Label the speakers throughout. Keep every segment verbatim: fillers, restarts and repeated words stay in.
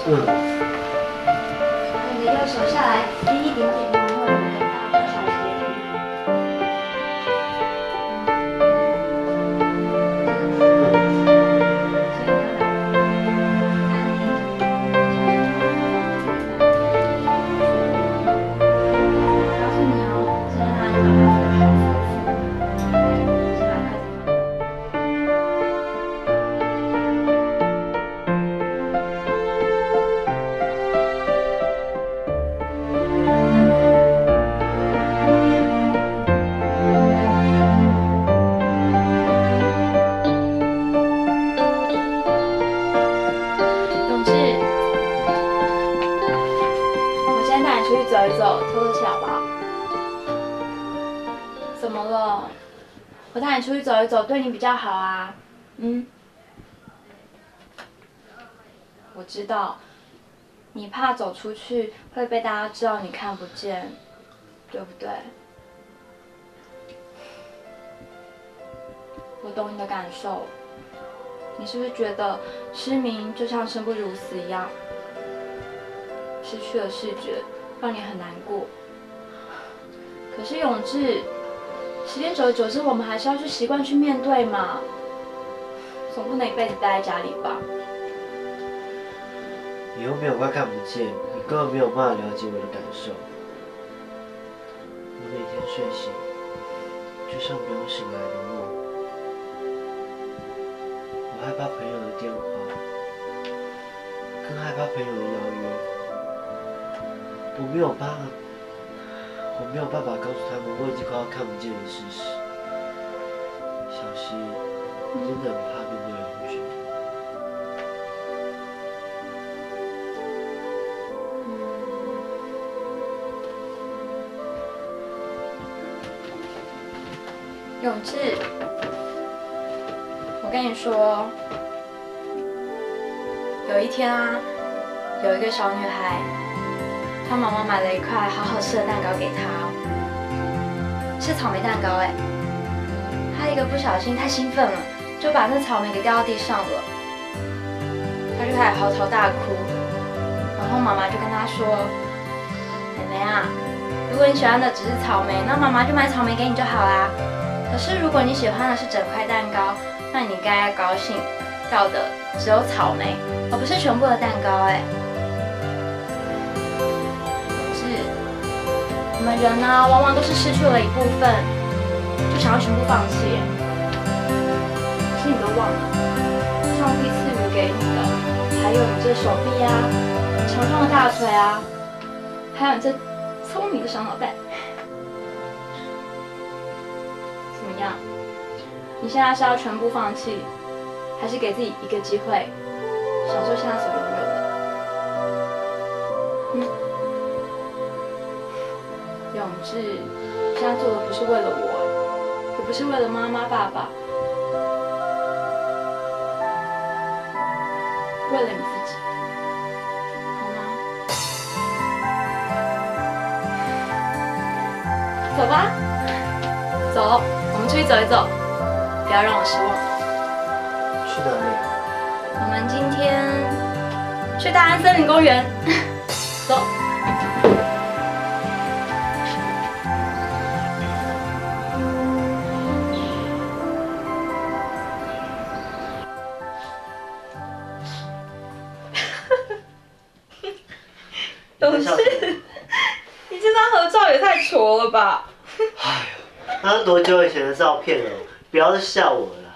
Speaker 1: 嗯。
Speaker 2: 把你的右手下来，低一点点，然后有个很大的小斜率。告诉你哦，现在你把它扶好扶扶，先把筷子放。永志，我先带你出去走一走，透透气好不好？怎么了？我带你出去走一走，对你比较好啊。嗯。我知道，你怕走出去会被大家知道你看不见，对不对？我懂你的感受。你是不是觉得失明就像生不如死一样，失去了视觉，让你很难过？可是永志，时间久而久之，我们还是要去习惯去面对嘛，总不能一辈子待在家里吧？
Speaker 1: 你又没有快看不见，你根本没有办法了解我的感受。我每天睡醒，就像没有醒来的梦。我害怕朋友的电话，更害怕朋友的邀约。我没有办法，我没有办法告诉他们我已经快要看不见的事实。小溪，我真的很怕面对永志。
Speaker 2: 永志，我跟你说，有一天啊，有一个小女孩，她妈妈买了一块好好吃的蛋糕给她，是草莓蛋糕哎。她一个不小心太兴奋了，就把那草莓给掉到地上了，她就开始嚎啕大哭。然后妈妈就跟她说：“妹妹啊，如果你喜欢的只是草莓，那妈妈就买草莓给你就好啦。可是如果你喜欢的是整块蛋糕，那你应该高兴，要的只有草莓，而不是全部的蛋糕哎。”是，我们人呢、啊，往往都是失去了一部分，就想要全部放弃。可是你都忘了，上帝赐予给你的，还有你这手臂啊，强壮的大腿啊，还有你这聪明的小脑袋。怎么样？你现在是要全部放弃，还是给自己一个机会，享受现在所拥有的？嗯，永志，现在做的不是为了我，也不是为了妈妈、爸爸，为了你自己，好吗？走吧，走。我们出去走一走，不要让我失望。
Speaker 1: 去哪里？
Speaker 2: 我们今天去大安森林公园，走。永志，你这张合照也太矬了吧！
Speaker 1: 哎呦，那是多久以前的照片了？不要再笑我了。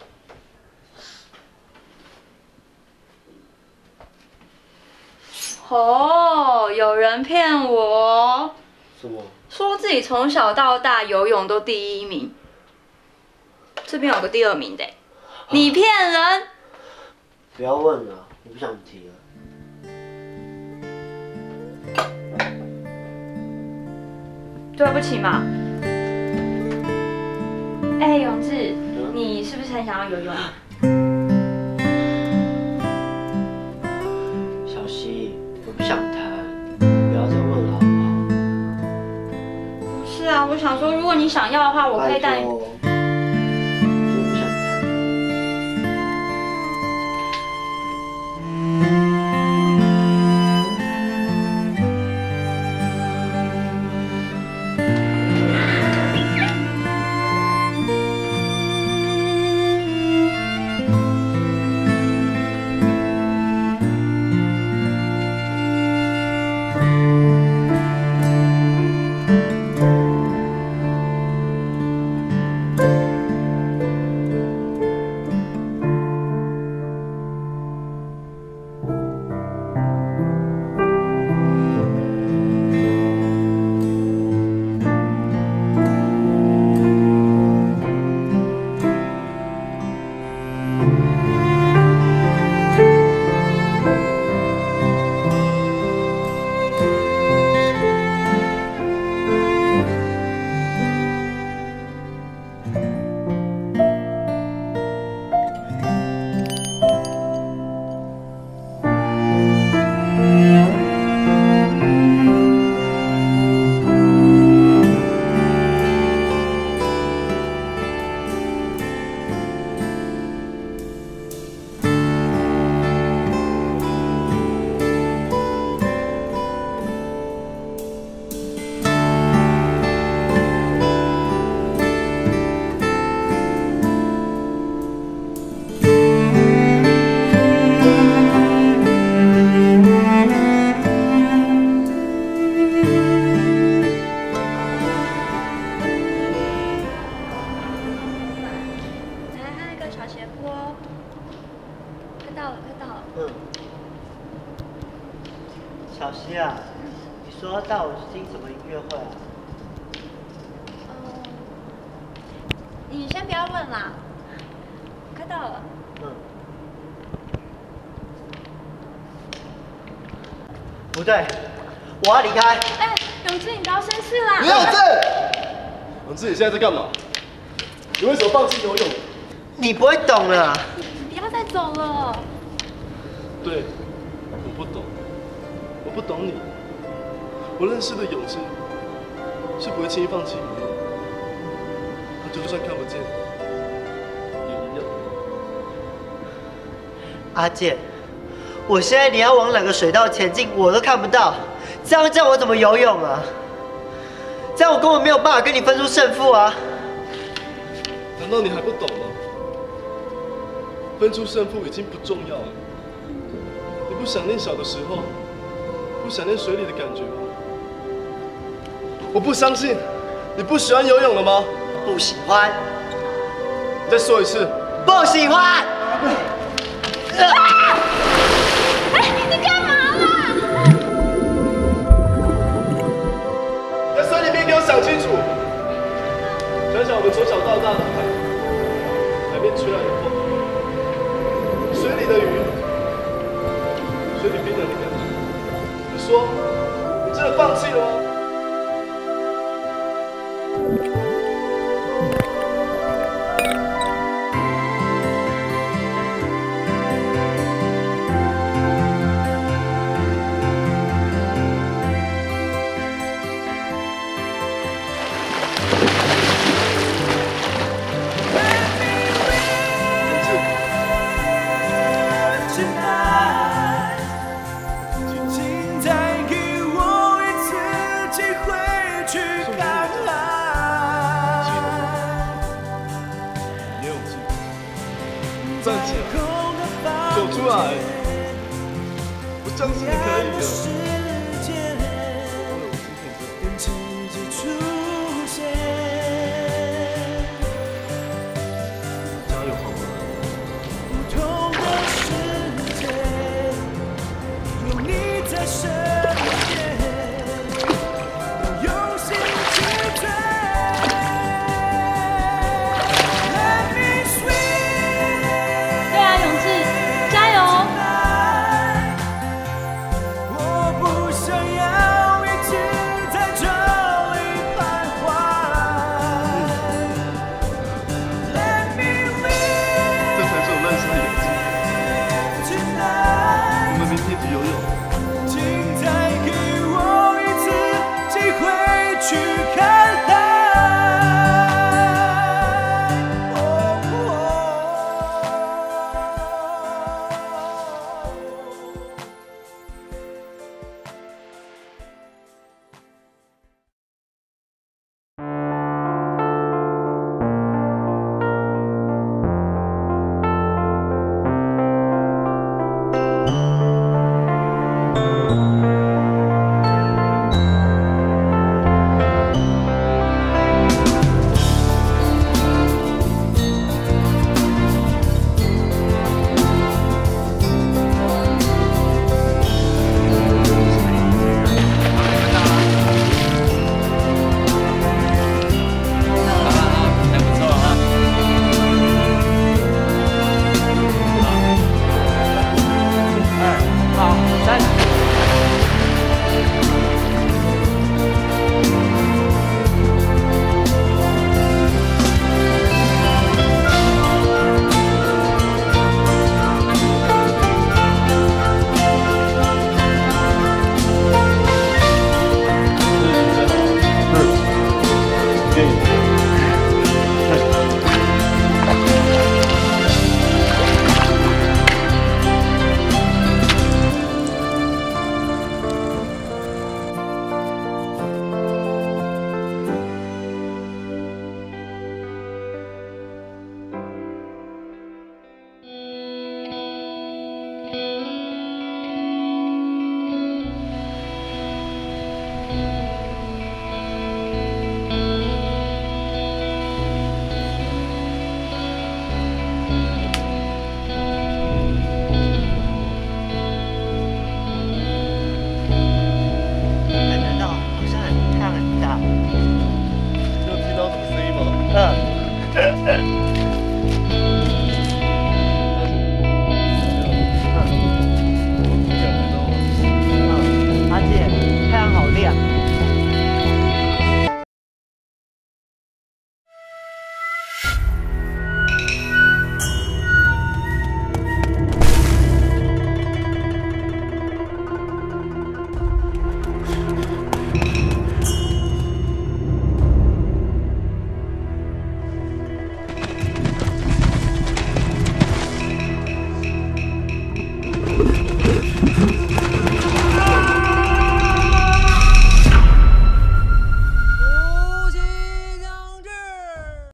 Speaker 2: 哦，有人骗我，
Speaker 1: 什么？
Speaker 2: 说自己从小到大游泳都第一名，这边有个第二名的，你骗人！
Speaker 1: 不要问了，我不想提了。
Speaker 2: 对不起嘛。哎，永志，你是不是很想要游泳？
Speaker 1: 小溪，我不想谈，不要再问了好不好？
Speaker 2: 不是啊，我想说，如果你想要的话，我可以带你。
Speaker 1: 我不想谈。 说要带我去听什么音乐会啊？
Speaker 2: 嗯，你先不要问啦，快到了。
Speaker 1: 嗯。不对，我要离开。
Speaker 2: 哎，永志，你不要生气啦。
Speaker 3: 李永志，永志，你现在在干嘛？你为什么放弃游泳？
Speaker 1: 你不会懂了。
Speaker 2: 你不要再走了。
Speaker 3: 对，我不懂，我不懂你。我认识的永志是不会轻易放弃游泳，他就算看不见，也一样。
Speaker 1: 阿健，我现在你要往哪个水道前进，我都看不到，这样叫我怎么游泳啊？这样我根本没有办法跟你分出胜负啊！
Speaker 3: 难道你还不懂吗？分出胜负已经不重要了。你不想念小的时候，不想念水里的感觉吗？我不相信，你不喜欢游泳了吗？
Speaker 1: 不喜欢。
Speaker 3: 你再说一次。
Speaker 1: 不喜欢。
Speaker 2: 啊！哎，你干嘛啦？
Speaker 3: 在水里面给我想清楚，想想我们从小到大的海，海面吹来的风，水里的鱼，水里冰冷的感觉。你说，你真的放弃了吗？站起来，走出来！我相信你可以的。加油，好吗？不同的世界，有你在身边，要用心去追。
Speaker 2: 嗯。